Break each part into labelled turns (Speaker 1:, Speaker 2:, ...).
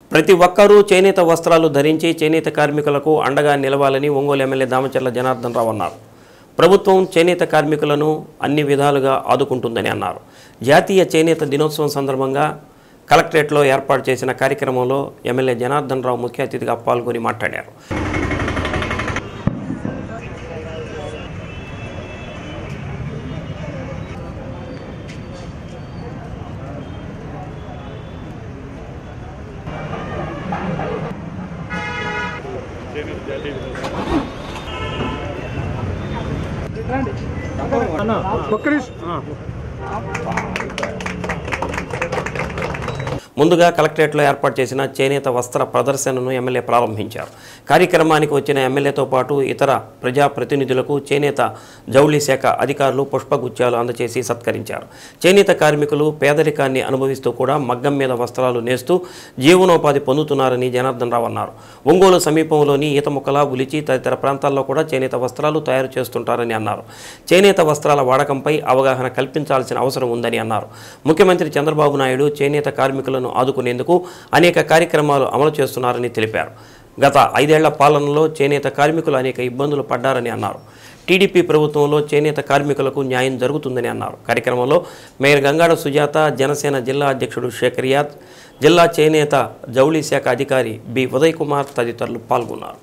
Speaker 1: ప్రతి ఒక్కరూ చేనేత వస్త్రాలు ధరించి చేనేత కార్మికులకు అండగా నిలవాలని ఒంగోలు ఎమ్మెల్యే దామచర్ల జనార్దన్ రావు అన్నారు. ప్రభుత్వం చేనేత కార్మికులను అన్ని విధాలుగా ఆదుకుంటుందని అన్నారు. జాతీయ చేనేత దినోత్సవం సందర్భంగా కలెక్టరేట్లో ఏర్పాటు చేసిన కార్యక్రమంలో ఎమ్మెల్యే జనార్దన్ రావు ముఖ్య అతిథిగా పాల్గొని మాట్లాడారు. ముందుగా కలెక్టరేట్లో ఏర్పాటు చేసిన చేనేత వస్త్ర ప్రదర్శనను ఎమ్మెల్యే ప్రారంభించారు. కార్యక్రమానికి వచ్చిన ఎమ్మెల్యేతో పాటు ఇతర ప్రజాప్రతినిధులకు చేనేత జౌళి శాఖ అధికారులు పుష్పగుచ్చాలు అందజేసి సత్కరించారు. చేనేత కార్మికులు పేదరికాన్ని అనుభవిస్తూ కూడా మగ్గం మీద వస్త్రాలు నేస్తూ జీవనోపాధి పొందుతున్నారని జనార్దన్ రావు అన్నారు. ఒంగోలు సమీపంలోని ఈతముక్కల, ఉలిచి తదితర ప్రాంతాల్లో కూడా చేనేత వస్త్రాలు తయారు చేస్తుంటారని అన్నారు. చేనేత వస్త్రాల వాడకంపై అవగాహన కల్పించాల్సిన అవసరం ఉందని అన్నారు. ముఖ్యమంత్రి చంద్రబాబు నాయుడు చేనేత కార్మికులను ఆదుకునేందుకు అనేక కార్యక్రమాలు అమలు చేస్తున్నారని తెలిపారు. గత 5 ఏళ్ల పాలనలో చేనేత కార్మికులు అనేక ఇబ్బందులు పడ్డారని అన్నారు. టీడీపీ ప్రభుత్వంలో చేనేత కార్మికులకు న్యాయం జరుగుతుందని అన్నారు. కార్యక్రమంలో మేయర్ గంగాడ సుజాత, జనసేన జిల్లా అధ్యక్షుడు శేఖరియాద్, జిల్లా చేనేత జౌళి శాఖ అధికారి బి ఉదయ్ కుమార్ తదితరులు పాల్గొన్నారు.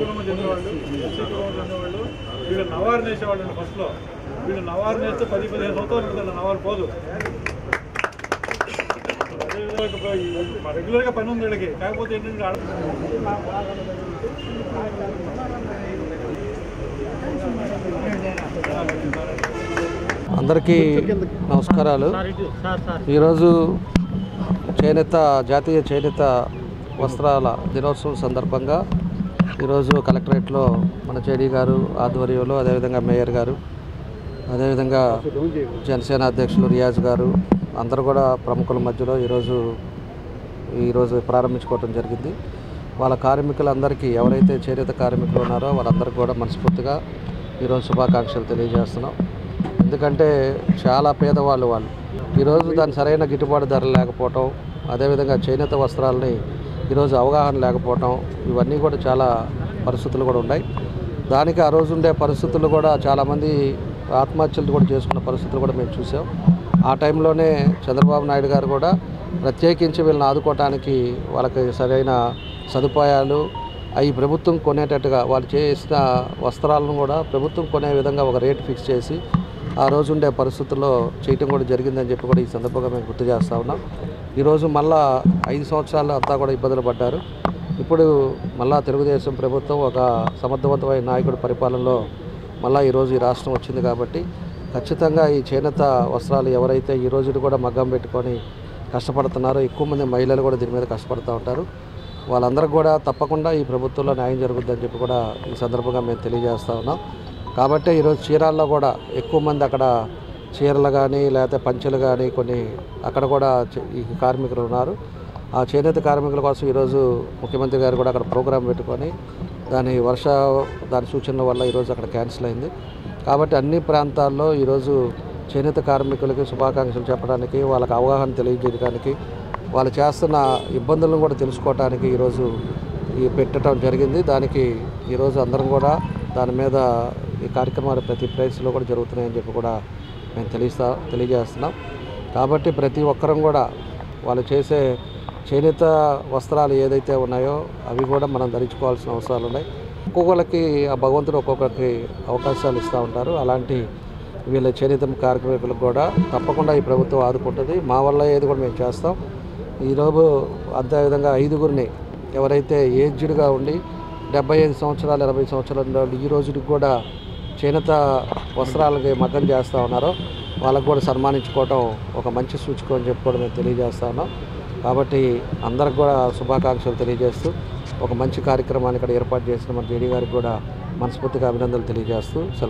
Speaker 2: రెగ్యులర్గా పని ఉంది వీళ్ళకి, కాకపోతే ఏంటంటే
Speaker 3: అందరికీ నమస్కారాలు. ఈరోజు జాతీయ చేనేత వస్త్రాల దినోత్సవం సందర్భంగా ఈరోజు కలెక్టరేట్లో మన జేడీ గారు ఆధ్వర్యంలో, అదేవిధంగా మేయర్ గారు, అదేవిధంగా జనసేన అధ్యక్షులు రియాజ్ గారు అందరూ కూడా ప్రముఖుల మధ్యలో ఈరోజు ప్రారంభించుకోవడం జరిగింది. వాళ్ళ కార్మికులందరికీ, ఎవరైతే చేనేత కార్మికులు ఉన్నారో వాళ్ళందరికీ కూడా మనస్ఫూర్తిగా ఈరోజు శుభాకాంక్షలు తెలియజేస్తున్నాం. ఎందుకంటే చాలా పేదవాళ్ళు వాళ్ళు. ఈరోజు దాని సరైన గిట్టుబాటు ధర లేకపోవటం, అదేవిధంగా చేనేత వస్త్రాలని ఈరోజు అవగాహన లేకపోవటం, ఇవన్నీ కూడా చాలా పరిస్థితులు కూడా ఉన్నాయి. దానికి ఆ రోజు ఉండే పరిస్థితులు కూడా చాలామంది ఆత్మహత్యలు కూడా చేసుకున్న పరిస్థితులు కూడా మేము చూసాం. ఆ టైంలోనే చంద్రబాబు నాయుడు గారు కూడా ప్రత్యేకించి వీళ్ళని ఆదుకోవటానికి వాళ్ళకి సరైన సదుపాయాలు అవి ప్రభుత్వం కొనేటట్టుగా, వాళ్ళు చేసిన వస్త్రాలను కూడా ప్రభుత్వం కొనే విధంగా ఒక రేటు ఫిక్స్ చేసి ఆ రోజు ఉండే పరిస్థితుల్లో చేయటం కూడా జరిగిందని చెప్పి కూడా ఈ సందర్భంగా మేము గుర్తు చేస్తూ ఉన్నాం. ఈరోజు మళ్ళా 5 సంవత్సరాలు అంతా కూడా ఇబ్బందులు పడ్డారు. ఇప్పుడు మళ్ళా తెలుగుదేశం ప్రభుత్వం ఒక సమర్థవంతమైన నాయకుడి పరిపాలనలో మళ్ళీ ఈరోజు ఈ రాష్ట్రం వచ్చింది. కాబట్టి ఖచ్చితంగా ఈ చేనేత వస్త్రాలు ఎవరైతే ఈ రోజు కూడా మగ్గం పెట్టుకొని కష్టపడుతున్నారో, ఎక్కువ మంది మహిళలు కూడా దీని మీద కష్టపడుతూ ఉంటారు. వాళ్ళందరికీ కూడా తప్పకుండా ఈ ప్రభుత్వంలో న్యాయం జరుగుతుందని చెప్పి కూడా ఈ సందర్భంగా మేము తెలియజేస్తూ ఉన్నాం. కాబట్టి ఈరోజు చీరాల్లో కూడా ఎక్కువ మంది అక్కడ చీరలు కానీ లేకపోతే పంచెలు కానీ కొన్ని అక్కడ కూడా ఈ కార్మికులు ఉన్నారు. ఆ చేనేత కార్మికుల కోసం ఈరోజు ముఖ్యమంత్రి గారు కూడా అక్కడ ప్రోగ్రాం పెట్టుకొని దాని సూచనల వల్ల ఈరోజు అక్కడ క్యాన్సిల్ అయింది. కాబట్టి అన్ని ప్రాంతాల్లో ఈరోజు చేనేత కార్మికులకి శుభాకాంక్షలు చెప్పడానికి, వాళ్ళకి అవగాహన తెలియజేయడానికి, వాళ్ళు చేస్తున్న ఇబ్బందులను కూడా తెలుసుకోవడానికి ఈరోజు పెట్టడం జరిగింది. దానికి ఈరోజు అందరం కూడా దాని మీద ఈ కార్యక్రమాలు ప్రతి ప్లేస్లో కూడా జరుగుతున్నాయని చెప్పి కూడా మేము తెలియజేస్తున్నాం. కాబట్టి ప్రతి ఒక్కరం కూడా వాళ్ళు చేసే చేనేత వస్త్రాలు ఏదైతే ఉన్నాయో అవి కూడా మనం ధరించుకోవాల్సిన అవసరాలు ఉన్నాయి. ఒక్కొక్కరికి ఆ భగవంతుడు ఒక్కొక్కరికి అవకాశాలు ఇస్తూ ఉంటారు. అలాంటి వీళ్ళ చేనేత కార్మికులకు కూడా తప్పకుండా ఈ ప్రభుత్వం ఆదుకుంటుంది. మా వల్ల ఏది కూడా మేము చేస్తాం. ఈరోజు అదేవిధంగా 5గురిని ఎవరైతే ఏజ్డ్గా ఉండి 75 సంవత్సరాలు 80 సంవత్సరాలు ఈ రోజుకి కూడా చేనేత వస్త్రాలకి మగ్గం చేస్తూ ఉన్నారో వాళ్ళకు కూడా సన్మానించుకోవటం ఒక మంచి సూచిక అని చెప్పి కూడా మేము తెలియజేస్తా ఉన్నాం. కాబట్టి అందరికి కూడా శుభాకాంక్షలు తెలియజేస్తూ ఒక మంచి కార్యక్రమాన్ని ఇక్కడ ఏర్పాటు చేసిన మన జేడీ గారికి కూడా మనస్ఫూర్తిగా అభినందనలు తెలియజేస్తూ సెలవు తీసుకుంటాం.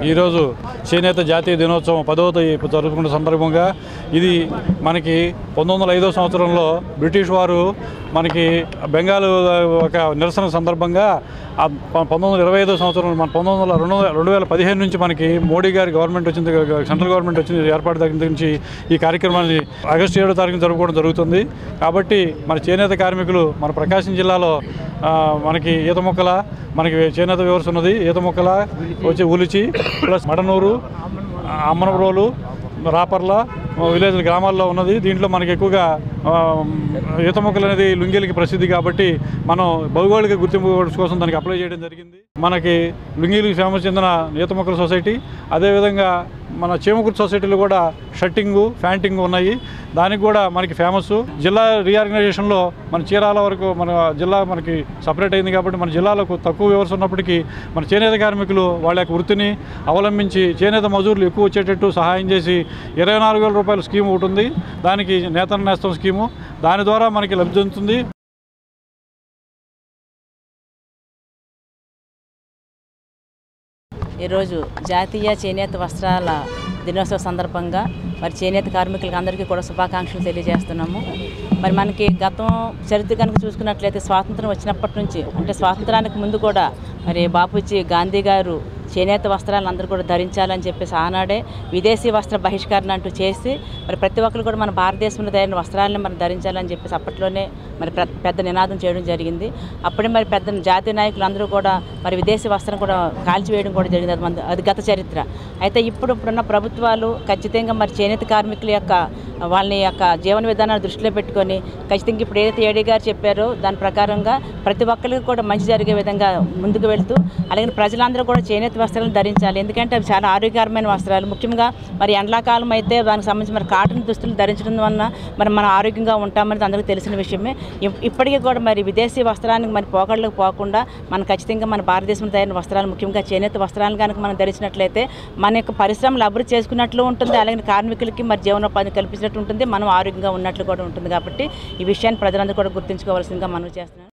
Speaker 2: ఈరోజు చేనేత జాతీయ దినోత్సవం 10వ జరుపుకున్న సందర్భంగా ఇది మనకి 1905 సంవత్సరంలో బ్రిటిష్ వారు మనకి బెంగాల్ ఒక నిరసన సందర్భంగా 1925 సంవత్సరం మన 2015 నుంచి మనకి మోడీ గారి గవర్నమెంట్ వచ్చింది, సెంట్రల్ గవర్నమెంట్ వచ్చింది, ఏర్పాటు దగ్గర నుంచి ఈ కార్యక్రమాన్ని ఆగస్టు 7వ తారీఖున జరుపుకోవడం జరుగుతుంది. కాబట్టి మన చేనేత కార్మికులు మన ప్రకాశం జిల్లాలో మనకి ఈత మొక్కల మనకి చేనేత వ్యవస్థ ఉన్నది. ఈత మొక్కల వచ్చి ఉలిచి ప్లస్ మడనూరు, అమ్మనప్రోలు, రాపర్ల విలేజ్ గ్రామాల్లో ఉన్నది. దీంట్లో మనకి ఎక్కువగా ఈత మొక్కలు అనేది లుంగీలకి ప్రసిద్ధి కాబట్టి మనం భౌగోళిక గుర్తింపు కోసం దానికి అప్లై చేయడం జరిగింది. మనకి లుంగీలకి ఫేమస్ చెందిన ఈత మొక్కల సొసైటీ, అదేవిధంగా మన చీమకుర్తి సొసైటీలో కూడా షర్టింగు ఫ్యాంటింగ్ ఉన్నాయి. దానికి కూడా మనకి ఫేమస్. జిల్లా రీఆర్గనైజేషన్లో మన చీరాల వరకు మన జిల్లా మనకి సపరేట్ అయింది కాబట్టి మన జిల్లాలో తక్కువ వ్యవస్థ ఉన్నప్పటికీ మన చేనేత కార్మికులు వాళ్ళ యొక్క వృత్తిని అవలంబించి చేనేత మజూర్లు ఎక్కువ వచ్చేటట్టు సహాయం చేసి 24,000 రూపాయల స్కీమ్ ఒకటి ఉంది. దానికి నేతన్న నేస్తం స్కీము, దాని ద్వారా మనకి లబ్ధి చెందుతుంది.
Speaker 4: ఈరోజు జాతీయ చేనేత వస్త్రాల దినోత్సవ సందర్భంగా మరి చేనేత కార్మికులకు అందరికీ కూడా శుభాకాంక్షలు తెలియజేస్తున్నాము. మరి మనకి గతం చరిత్ర కనుక చూసుకున్నట్లయితే స్వాతంత్రం వచ్చినప్పటి నుంచి, అంటే స్వాతంత్రానికి ముందు కూడా మరి బాపూజీ గాంధీ గారు చేనేత వస్త్రాలను అందరూ కూడా ధరించాలని చెప్పేసి ఆనాడే విదేశీ వస్త్ర బహిష్కరణ అంటూ చేసి మరి ప్రతి ఒక్కరు కూడా మన భారతదేశంలో తయారైన వస్త్రాలను మనం ధరించాలని చెప్పేసి అప్పట్లోనే మరి పెద్ద నినాదం చేయడం జరిగింది. అప్పుడే మరి పెద్ద జాతీయ నాయకులు అందరూ కూడా మరి విదేశీ వస్త్రం కూడా కాల్చివేయడం కూడా జరిగింది. అది గత చరిత్ర. అయితే ఇప్పుడున్న ప్రభుత్వాలు ఖచ్చితంగా మరి చేనేత కార్మికుల యొక్క వాళ్ళ యొక్క జీవన విధానాన్ని దృష్టిలో పెట్టుకొని ఖచ్చితంగా ఇప్పుడు ఏదైతే ఏడీ గారు చెప్పారో దాని ప్రకారంగా ప్రతి ఒక్కరికి కూడా మంచి జరిగే విధంగా ముందుకు వెళ్తూ అలాగే ప్రజలందరూ కూడా చేనేత వస్త్రాలను ధరించాలి. ఎందుకంటే అవి చాలా ఆరోగ్యకరమైన వస్త్రాలు. ముఖ్యంగా మరి ఎండాకాలం అయితే దానికి సంబంధించి మరి కాటన్ దుస్తులు ధరించడం వలన మరి మనం ఆరోగ్యంగా ఉంటామనేది అందరికీ తెలిసిన విషయమే. ఇప్పటికీ కూడా మరి విదేశీ వస్త్రానికి మరి పోకడలకు పోకుండా మనం ఖచ్చితంగా మన భారతదేశంలో తయారైన వస్త్రాలు ముఖ్యంగా చేనేత వస్త్రాలను కనుక మనం ధరించినట్లయితే మన యొక్క పరిశ్రమలు అభివృద్ధి చేసుకున్నట్లు ఉంటుంది. అలాగే కార్మికులకి మరి జీవనోపాధి కల్పించినట్టు ఉంటుంది. మనం ఆరోగ్యంగా ఉన్నట్లు కూడా ఉంటుంది. కాబట్టి ఈ విషయాన్ని ప్రజలందరూ కూడా గుర్తుంచుకోవాల్సిందిగా మనం చేస్తున్నాం.